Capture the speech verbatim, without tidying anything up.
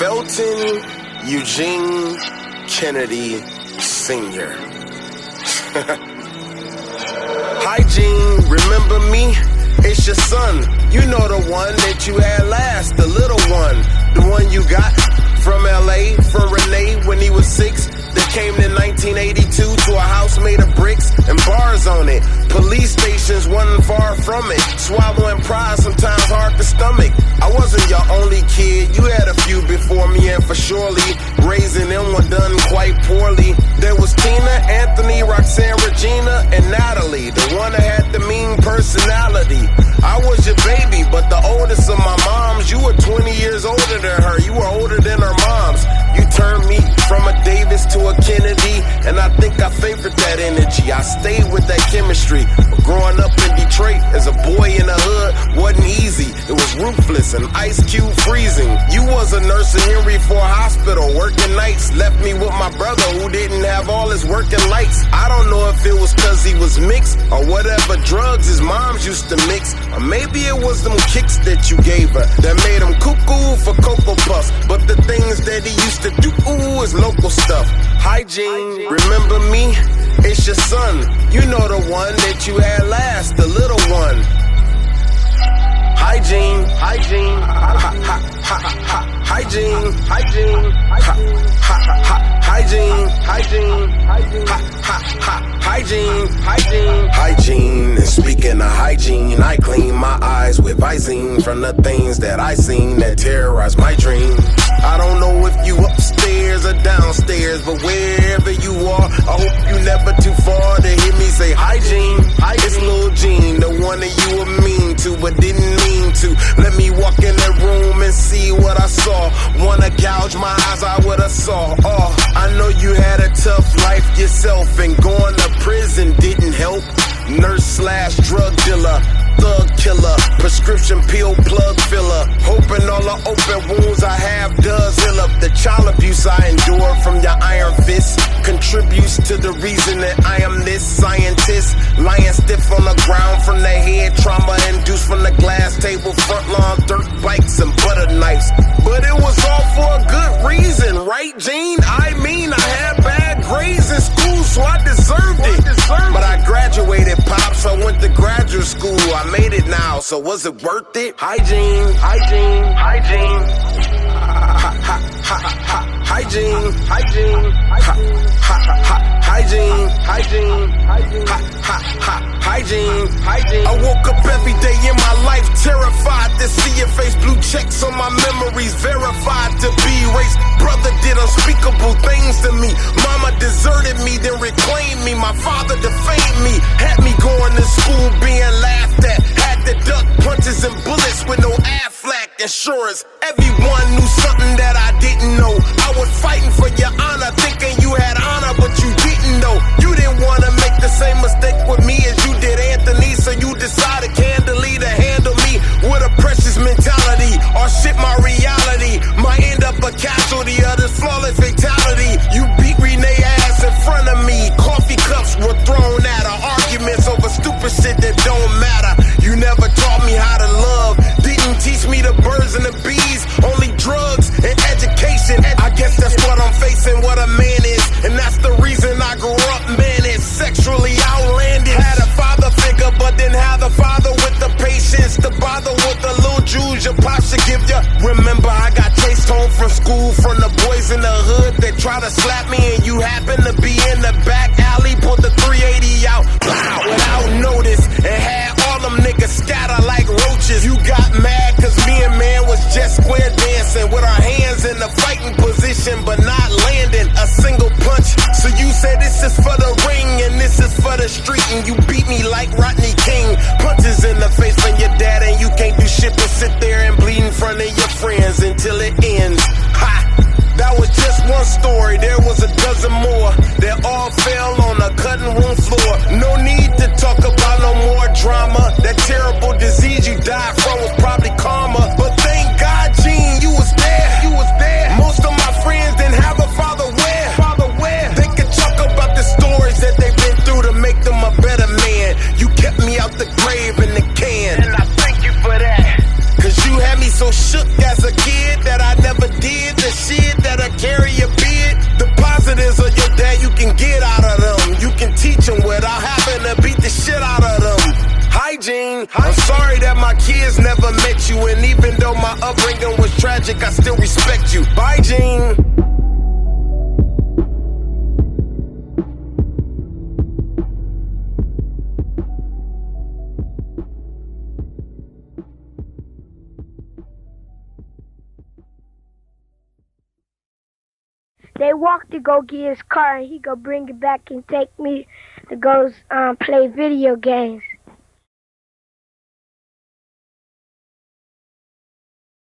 Felton Eugene Kennedy Senior Hi Gene, remember me? It's your son. You know the one that you had last, the little one. The one you got from L A for Renee when he was six. That came in nineteen eighty-two to a house made of bricks and bars on it. Police stations wasn't far from it. Swallowing pride sometimes hard to stomach. I wasn't your only kid, you had a few before me, and for surely raising them was done quite poorly. There was Tina, Anthony, Roxanne, Regina, and Natalie, the one that had the mean personality. I was your baby, but the oldest of my moms. You were twenty years older than her, you were older than her moms. You turned me from a Davis to a Kennedy, and I think I favored that energy. I stayed with that chemistry. But growing up in Detroit as a boy in the hood wasn't easy. It was ruthless and ice cube freezing. You was a nurse in Henry Ford Hospital, working nights. Left me with my brother who didn't have all his working lights. I don't know if it was cause he was mixed or whatever drugs his moms used to mix. Or maybe it was them kicks that you gave her that made him cuckoo for Cocoa Puffs. But the things that he used to do, ooh, is local stuff. Hi Gene, remember me? It's your son. You know the one that you had last, the little one. Hi Gene, hi Gene, hi, hi, hi, hi, hi Gene, hi Gene, hi, hi, hi Gene, hi Gene, hi, hi, hi, hi Gene, hi Gene, hi Gene. And speaking of hygiene, I clean my eyes with Visine from the things that I seen that terrorize my dreams. I don't know if you upstairs or downstairs, but wherever you are, I hope you never too far to hear me say hi Gene. Hi, it's Lil Gene, the one that you were mean to but didn't mean to. Let me walk in that room and see what I saw. Wanna gouge my eyes out with a saw. Oh, I know you had a tough life yourself, and going to prison didn't help. Nurse slash drug dealer, thug killer, prescription pill plug filler. Hoping all the open wounds I have does heal up. The child abuse I endure from your iron fist contributes to the reason that I am this scientist. Lying stiff on the ground from the head trauma induced from the glass table, front lawn, dirt bikes and butter knives. But it was all for a good reason, right Gene? I mean, I had bad grades in school, so I deserved it. But I graduated, pops, I went to graduate school. I made it now, so was it worth it? Hi Gene, hi Gene, hi Gene, hi, hi, hi, hi, hi Gene, hi Gene, hi, hi, hi, hi Gene, hi Gene, hi, hi, hi, hi Gene, hi Gene. I woke up every day in my life terrified to see your face, blue checks on my memories, verified to be erased. Brother did unspeakable things to me. Mama deserted me, then reclaimed me. My father defamed me, had me going to school being laughed at. Had to duck punches and bullets with no Aflac insurance. Everyone knew something that I didn't know. I was fighting for your honor, thinking you had honor, but you didn't know. You didn't want to make the same mistake with me as you did Anthony, so you decided candidly to handle me with a precious mentality. Or shit, my reality might end up a casualty of this flawless fatality. You beat Renee ass in front of me. Coffee cups were thrown at her. Arguments over stupid shit that don't matter. You never taught me how to love. Didn't teach me the birds and the bees. Only drugs and education. I guess that's what I'm facing, what a man is. And that's the reason I grew up, man, it's sexually outlandish. Had a father figure, but didn't have the father with the patience to bother with the little Jews your pop should give ya. Remember, I got chased home from school from the boys in the hood that try to slap me, and you happen to be in the back alley. Pulled the three eighty out, wow, without notice, and had all them niggas scatter like roaches. You got mad cause me and man was just square dancing with our hands in the fighting position, but not landing a single punch. So you said this is for the ring and this is for the street, and you beat me like Rodney King. Punches in the face from your dad, and you can't do shit but sit there and bleed in front of your friends until it ends. Ha! That was just one story, there was a dozen more that all fell on a cutting room floor. No need to talk about no more drama. That terrible disease you died from was probably karma. But thank God, Gene, you was there. You was there. Most of my friends didn't have a father where. Father where? They could talk about the stories that they've been through to make them a better man. You kept me out the grave in the can, and I thank you for that. Cause you had me so shook as a kid that I never did the years, never met you, and even though my upbringing was tragic, I still respect you. Bye, Gene. They walked to go get his car, and he go bring it back and take me to go um, play video games.